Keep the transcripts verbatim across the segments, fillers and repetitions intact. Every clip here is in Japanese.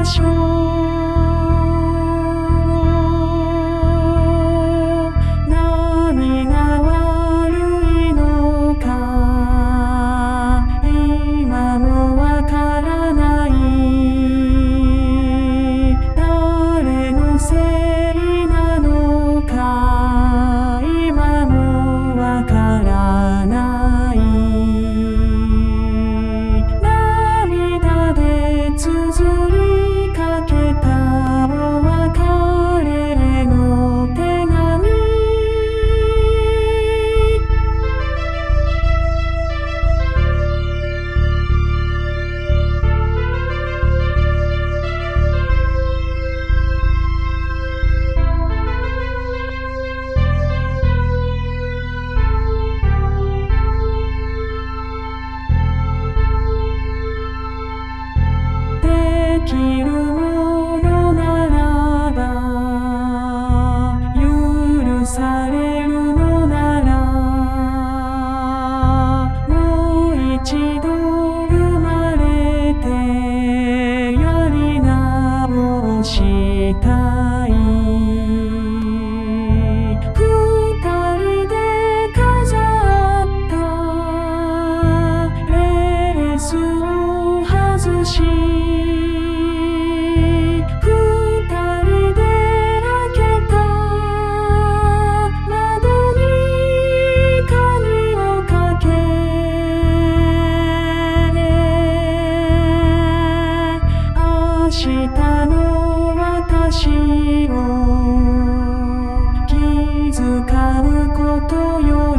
しょう。何が悪いのか今もわからない。誰のせいなのか今もわからない。涙で綴りかけたお別れの手紙。できるものならば許されるのならもう一度生まれてやり直したい。二人で飾ったレースを外し明日の私を気遣うことよ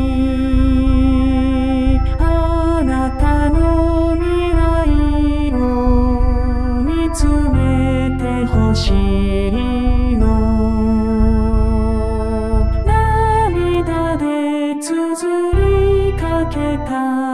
りあなたの未来を見つめてほしいの。涙で綴りかけた